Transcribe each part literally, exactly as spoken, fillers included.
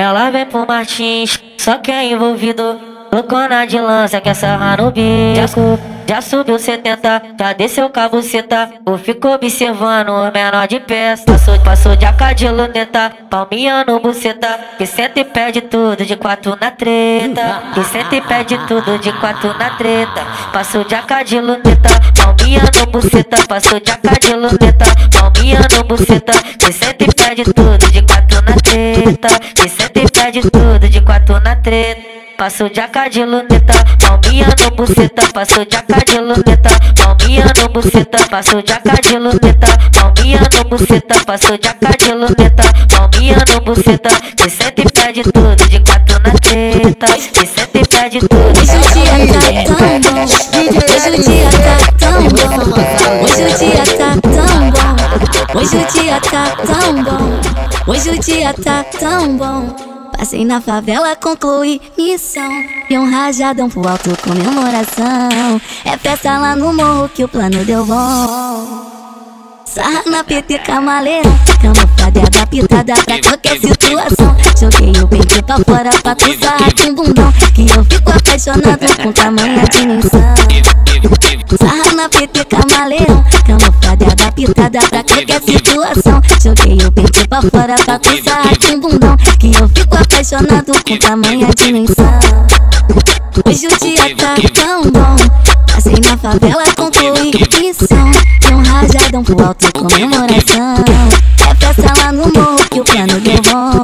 ela vem pro Martins, só que é envolvido. Loucona de lança, quer sarrar no bico. Já subiu setenta, já desceu cabuceta. Ou ficou observando o menor de peça. Passou, passou de A K de luneta, palminha no buceta. Que senta e pede tudo de quatro na treta. Que senta e pede tudo de quatro na treta. Passou de A K de luneta, palminha no buceta. Passou de A K de luneta, palminha no buceta. Que senta e pede tudo de quatro na treta. Que senta e pede tudo de quatro na treta. Passou de A K de luneta, palminha no buceta. Passou de A K de luneta, palminha no buceta. Passou de A K de luneta, palminha no buceta. Passou de A K de luneta, palminha no buceta. Que senta e pede tudo de quatro na treta. Que senta e pede tudo. Hoje o dia tá tão bom, hoje o dia tá tão bom, hoje o dia tá tão bom, hoje o dia tá tão bom, hoje o dia tá tão bom. Passei na favela, concluí missão. E um rajadão pro alto, comemoração. É festa lá no morro que o plano deu bom. Sarra na P T camaleirão, camuflada pitada pra qualquer situação. Joguei o peito pra fora pra tu sarrar com bundão. Que eu fico apaixonado com tamanha dimensão. Sarra na P T camaleirão, camuflada pitada pra qualquer situação. Joguei o peito pra fora pra tu sarrar com bundão. Que eu fico apaixonado com tamanha dimensão. Hoje o dia tá tão bom, passei na favela, concluí missão. E um rajadão pro alto, comemoração. É festa lá no morro que o plano deu bom.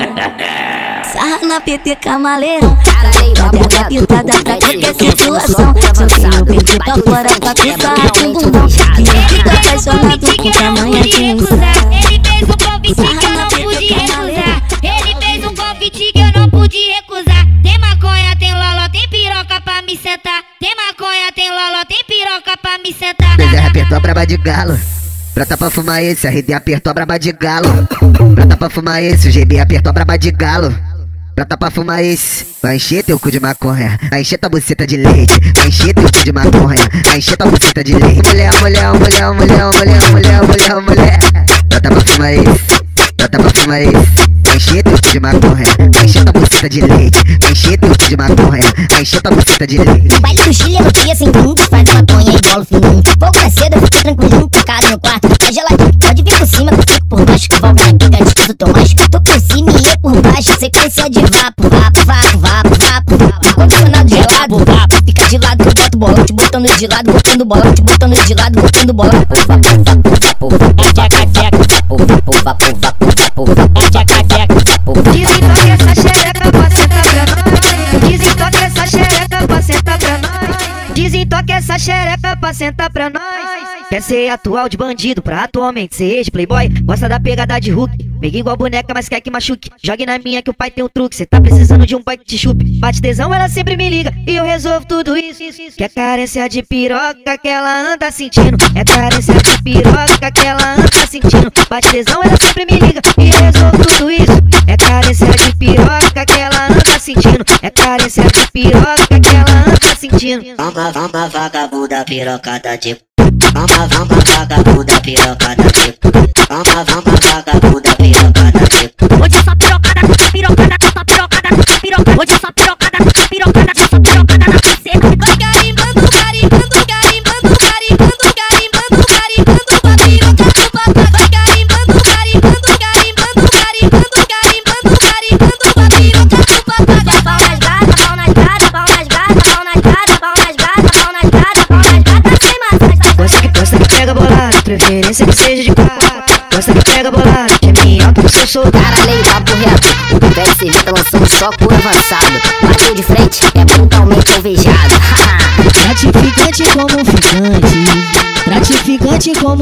Sarra na P T camaleirão, camuflada pitada pra qualquer situação. Joguei o peito pra fora pra tu sarrar com bundão. Que eu fico apaixonado com tamanha dimensão. Ele fez um convite que eu não pude recusar. Ele fez um convite que eu não pude recusar. Tem maconha, tem loló, tem piroca pra me sentar. Tem maconha, tem loló, tem piroca pra me sentar. B R apertou a braba de galo, brota pra fumar esse. A R D apertou a braba de galo, brota pra fumar esse. O G B apertou a braba de galo, brota pra fumar esse. Vai encher teu cu de maconha, vai encher tua buceta de leite. Vai encher teu cu de maconha, vai encher tua buceta de leite. Mulher, mulher, mulher, mulher, mulher, mulher, mulher, mulher. Brota pra fumar esse, brota pra fumar esse. Vai encher teu cu de maconha, vai encher tua buceta de leite. Vai encher teu cu de maconha, vai encher tua buceta de leite. No baile do Chile eu dia sem fim, faz maconha e bolo fininho. Pouco mais cedo eu fiquei tranquilinho, trancado no quarto, tá geladinho. Pode vir por cima, que eu fico por baixo. Que volta aqui, gatinho do Tomás. Tô por cima e eu por baixo, sequência de vapo, vapo, vapo, vapo, vapo, vapo. Condicionado gelado, vapo, fica de lado, eu boto bolão, te botando de lado, botando bolão, te botando de lado, botando bolão. Vapo, vapo, vapo, vapo, vapo, vapo, vapo, vapo, vapo, vapo. Desentoque essa xereca pra sentar pra nós. Desentoque essa xereca pra sentar pra nós. Desentoque essa xereca pra sentar pra nós. Quer ser atual de bandido pra atualmente ser ex playboy. Gosta da pegada de Hulk, pega igual boneca, mas quer que machuque. Jogue na minha que o pai tem um truque. Cê tá precisando de um pai que te chupe. Bate tesão, ela sempre me liga e eu resolvo tudo isso. Quer carência de piroca que ela anda sentindo. É carência de piroca que ela anda sentindo. Bate tesão, ela sempre me liga e eu resolvo tudo isso. É carência de piroca que ela anda sentindo. É carência de piroca que ela anda sentindo. Vamba, vamba, vagabunda, pirocada de. Vamba, vamba, vagabunda, pirocada de. Vamba, vamba, vagabunda, pirocada de. Hoje essa pirocada, essa pirocada, essa pirocada, essa pirocada. Hoje essa pirocada, essa pirocada, essa pirocada na buceta. Vai carimbando, carimbando, carimbando, carimbando, carimbando, carimbando, pra piroca do papai. Vai carimbando, carimbando, carimbando, carimbando, carimbando, carimbando, pra piroca do papai. Pau nas gatas, pau nas gatas, pau nas gatas, pau nas gatas, pau nas gatas, pau nas gatas, pau nas gatas, sem mais. Gosta que, gosta que pega bolado, preferência que seja de quatro. Gosta que pega bolado, que é minha alto, que eu sou Cara, lei, papo reto. O velho servita lançando só por avançado. Bateu de frente, é brutalmente alvejado. Gratificante como ficante, gratificante como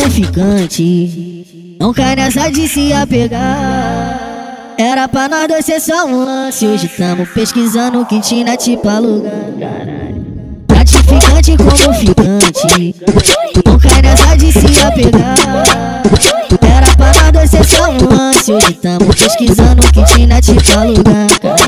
ficante. Não cai nessa de se apegar. Era pra nós dois ser só um lance. Hoje tamo pesquisando quintina tipo alugar. Gratificante como ficante. Não cai nessa de se apegar. Era pra nós dois ser só um lance. Hoje tamo pesquisando quintina tipo alugar.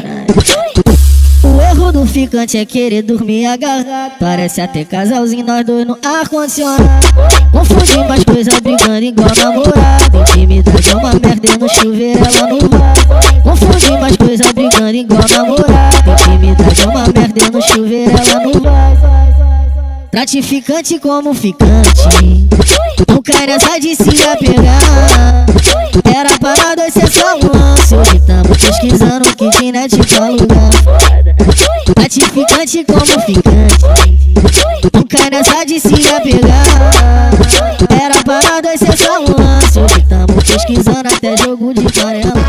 O erro do ficante é querer dormir agarrado. Parece até casalzinho, nós dois no ar-condicionado. Confundir mais coisas brigando igual namorado. Intimidade é uma merda e no chuveiro ela no vaso. Confundir mais coisas tratando igual namorado. Intimidade é uma merda e no chuveiro ela não vai. Gratificante como ficante, não cai nessa de se apegar. Era para dois ser só um lance, hoje tamo pesquisando que ginete tá lugar. Gratificante como ficante, não cai nessa de se apegar. Era para dois ser só um lance, hoje tamo pesquisando até jogo de panela.